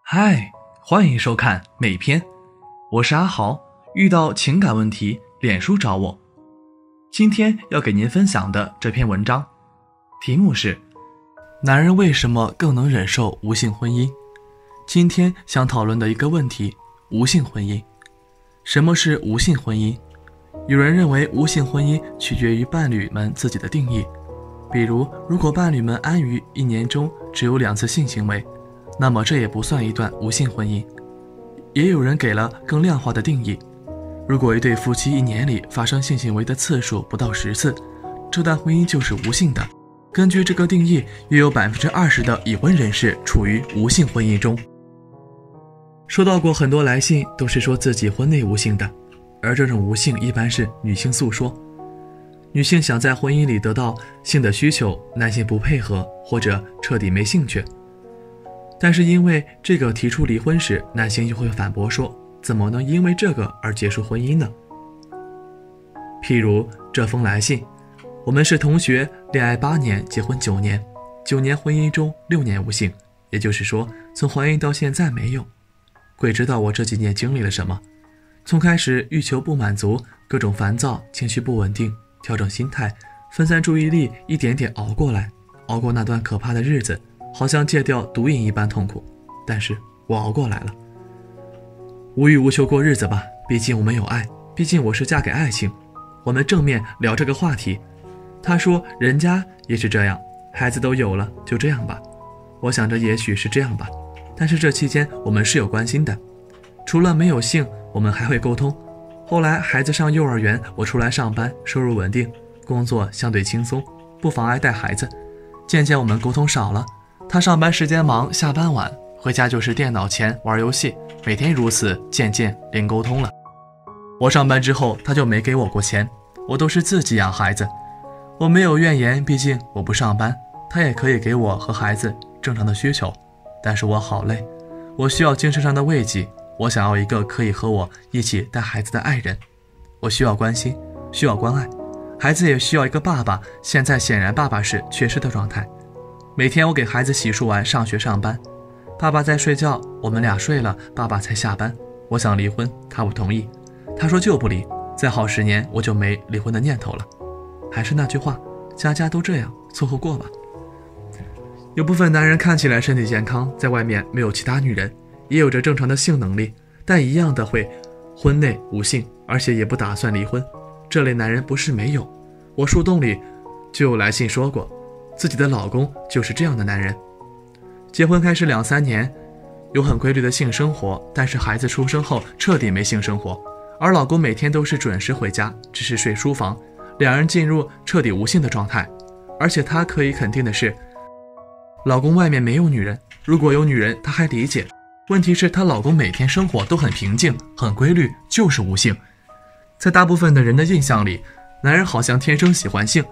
嗨，欢迎收看美篇，我是阿豪。遇到情感问题，脸书找我。今天要给您分享的这篇文章，题目是男人为什么更能忍受无性婚姻？今天想讨论的一个问题，无性婚姻。什么是无性婚姻？有人认为无性婚姻取决于伴侣们自己的定义，比如如果伴侣们安于一年中只有2次性行为，那么这也不算一段无性婚姻。也有人给了更量化的定义，如果一对夫妻1年里发生性行为的次数不到10次，这段婚姻就是无性的。根据这个定义，约有 20% 的已婚人士处于无性婚姻中。收到过很多来信，都是说自己婚内无性的，而这种无性一般是女性诉说。女性想在婚姻里得到性的需求，男性不配合或者彻底没兴趣。但是因为这个提出离婚时，男性又会反驳说，怎么能因为这个而结束婚姻呢？譬如这封来信，我们是同学，恋爱8年，结婚9年，9年婚姻中6年无性，也就是说从怀孕到现在没有。鬼知道我这几年经历了什么，从开始欲求不满足，各种烦躁，情绪不稳定，调整心态，分散注意力，一点点熬过来，熬过那段可怕的日子，好像戒掉毒瘾一般痛苦，但是我熬过来了。无欲无求过日子吧，毕竟我们有爱，毕竟我是嫁给爱情。我们正面聊这个话题，他说人家也是这样，孩子都有了，就这样吧。我想着也许是这样吧，但是这期间我们是有关心的，除了没有性，我们还会沟通。后来孩子上幼儿园，我出来上班，收入稳定，工作相对轻松，不妨碍带孩子。渐渐我们沟通少了，他上班时间忙，下班晚，回家就是电脑前玩游戏，每天如此，渐渐零沟通了。我上班之后，他就没给我过钱，我都是自己养孩子。我没有怨言，毕竟我不上班，他也可以给我和孩子正常的需求。但是我好累，我需要精神上的慰藉，我想要一个可以和我一起带孩子的爱人。我需要关心，需要关爱，孩子也需要一个爸爸，现在显然爸爸是缺失的状态。每天我给孩子洗漱完上学上班，爸爸在睡觉，我们俩睡了，爸爸才下班。我想离婚，他不同意，他说就不离，再好10年我就没离婚的念头了。还是那句话，家家都这样，凑合过吧。有部分男人看起来身体健康，在外面没有其他女人，也有着正常的性能力，但一样的会婚内无性，而且也不打算离婚。这类男人不是没有，我树洞里就有来信说过，自己的老公就是这样的男人。结婚开始2-3年，有很规律的性生活，但是孩子出生后彻底没性生活，而老公每天都是准时回家，只是睡书房，两人进入彻底无性的状态。而且她可以肯定的是，老公外面没有女人，如果有女人她还理解，问题是她老公每天生活都很平静，很规律，就是无性。在大部分的人的印象里，男人好像天生喜欢性，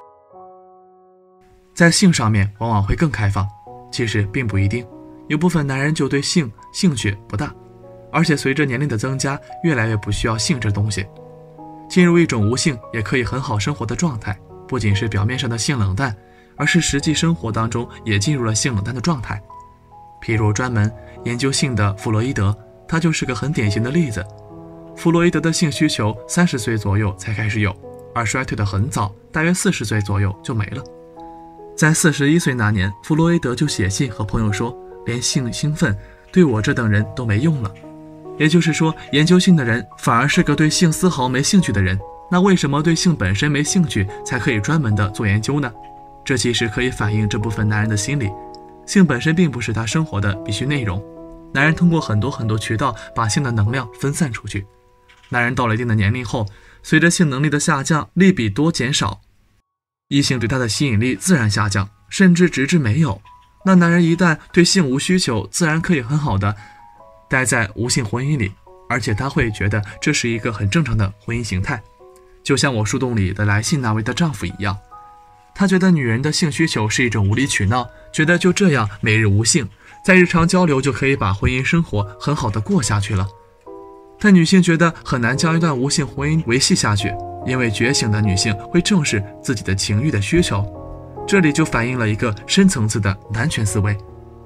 在性上面往往会更开放，其实并不一定，有部分男人就对性兴趣不大，而且随着年龄的增加，越来越不需要性这东西，进入一种无性也可以很好生活的状态，不仅是表面上的性冷淡，而是实际生活当中也进入了性冷淡的状态。譬如专门研究性的弗洛伊德，他就是个很典型的例子。弗洛伊德的性需求30岁左右才开始有，而衰退得很早，大约40岁左右就没了。在41岁那年，弗洛伊德就写信和朋友说，连性兴奋对我这等人都没用了。也就是说，研究性的人反而是个对性丝毫没兴趣的人。那为什么对性本身没兴趣才可以专门的做研究呢？这其实可以反映这部分男人的心理，性本身并不是他生活的必须内容。男人通过很多渠道把性的能量分散出去。男人到了一定的年龄后，随着性能力的下降，利比多减少，异性对他的吸引力自然下降，甚至直至没有。那男人一旦对性无需求，自然可以很好的待在无性婚姻里，而且他会觉得这是一个很正常的婚姻形态。就像我树洞里的来信那位的丈夫一样，他觉得女人的性需求是一种无理取闹，觉得就这样每日无性，在日常交流就可以把婚姻生活很好的过下去了。但女性觉得很难将一段无性婚姻维系下去，因为觉醒的女性会正视自己的情欲的需求，这里就反映了一个深层次的男权思维。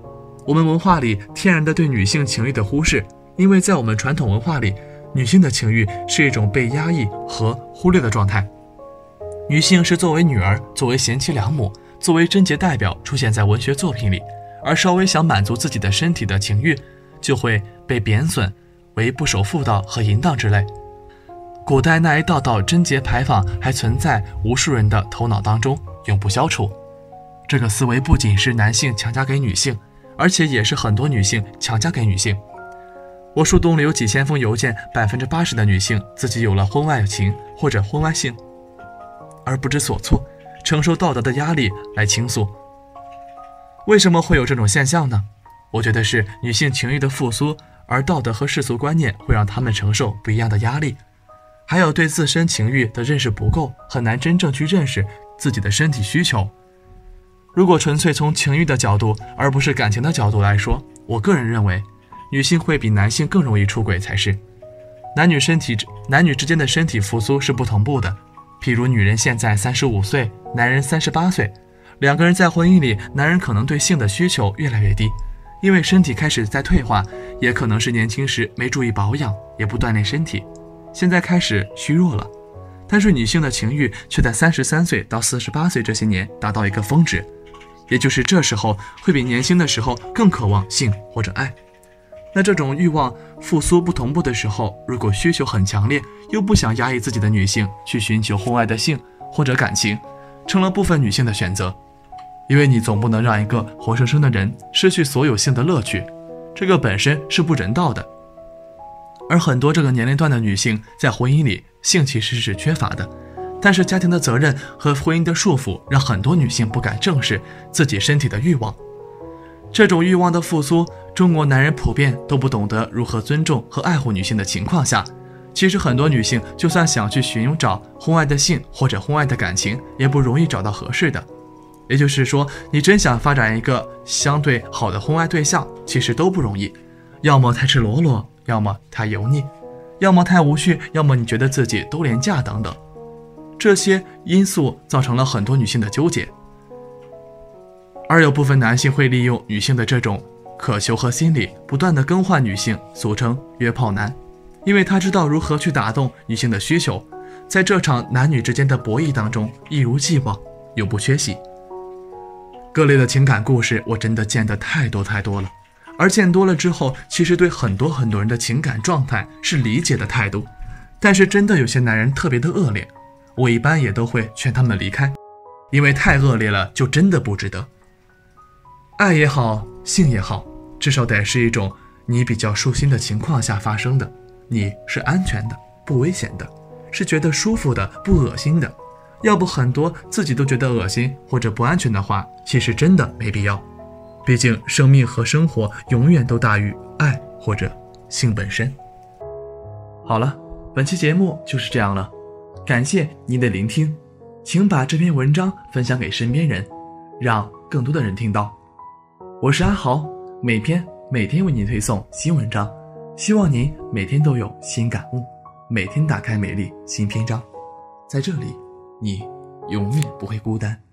我们文化里天然的对女性情欲的忽视，因为在我们传统文化里，女性的情欲是一种被压抑和忽略的状态。女性是作为女儿、作为贤妻良母、作为贞洁代表出现在文学作品里，而稍微想满足自己的身体的情欲，就会被贬损为不守妇道和淫荡之类。古代那一道道贞洁牌坊还存在无数人的头脑当中，永不消除。这个思维不仅是男性强加给女性，而且也是很多女性强加给女性。我树洞里有几千封邮件，80%的女性自己有了婚外情或者婚外性，而不知所措，承受道德的压力来倾诉。为什么会有这种现象呢？我觉得是女性情欲的复苏，而道德和世俗观念会让她们承受不一样的压力，还有对自身情欲的认识不够，很难真正去认识自己的身体需求。如果纯粹从情欲的角度，而不是感情的角度来说，我个人认为女性会比男性更容易出轨才是。男女之间的身体复苏是不同步的，譬如女人现在35岁，男人38岁，两个人在婚姻里，男人可能对性的需求越来越低，因为身体开始在退化，也可能是年轻时没注意保养，也不锻炼身体，现在开始虚弱了。但是女性的情欲却在33岁到48岁这些年达到一个峰值，也就是这时候会比年轻的时候更渴望性或者爱。那这种欲望复苏不同步的时候，如果需求很强烈，又不想压抑自己的女性去寻求婚外的性或者感情，成了部分女性的选择。因为你总不能让一个活生生的人失去所有性的乐趣，这个本身是不人道的。而很多这个年龄段的女性在婚姻里性其实是缺乏的，但是家庭的责任和婚姻的束缚让很多女性不敢正视自己身体的欲望。这种欲望的复苏，中国男人普遍都不懂得如何尊重和爱护女性的情况下，其实很多女性就算想去寻找婚外的性或者婚外的感情，也不容易找到合适的。也就是说，你真想发展一个相对好的婚外对象，其实都不容易，要么太赤裸裸，要么太油腻，要么太无序，要么你觉得自己都廉价等等。这些因素造成了很多女性的纠结。而有部分男性会利用女性的这种渴求和心理，不断地更换女性，俗称约炮男，因为他知道如何去打动女性的需求，在这场男女之间的博弈当中一如既往，永不缺席。各类的情感故事我真的见得太多了，而见多了之后，其实对很多人的情感状态是理解的态度，但是真的有些男人特别的恶劣，我一般也都会劝他们离开，因为太恶劣了就真的不值得。爱也好，性也好，至少得是一种你比较舒心的情况下发生的，你是安全的，不危险的，是觉得舒服的，不恶心的。要不很多自己都觉得恶心或者不安全的话，其实真的没必要。毕竟生命和生活永远都大于爱或者性本身。好了，本期节目就是这样了，感谢您的聆听，请把这篇文章分享给身边人，让更多的人听到。我是阿豪，每天为您推送新文章，希望您每天都有新感悟，每天打开美丽新篇章，在这里你永远不会孤单。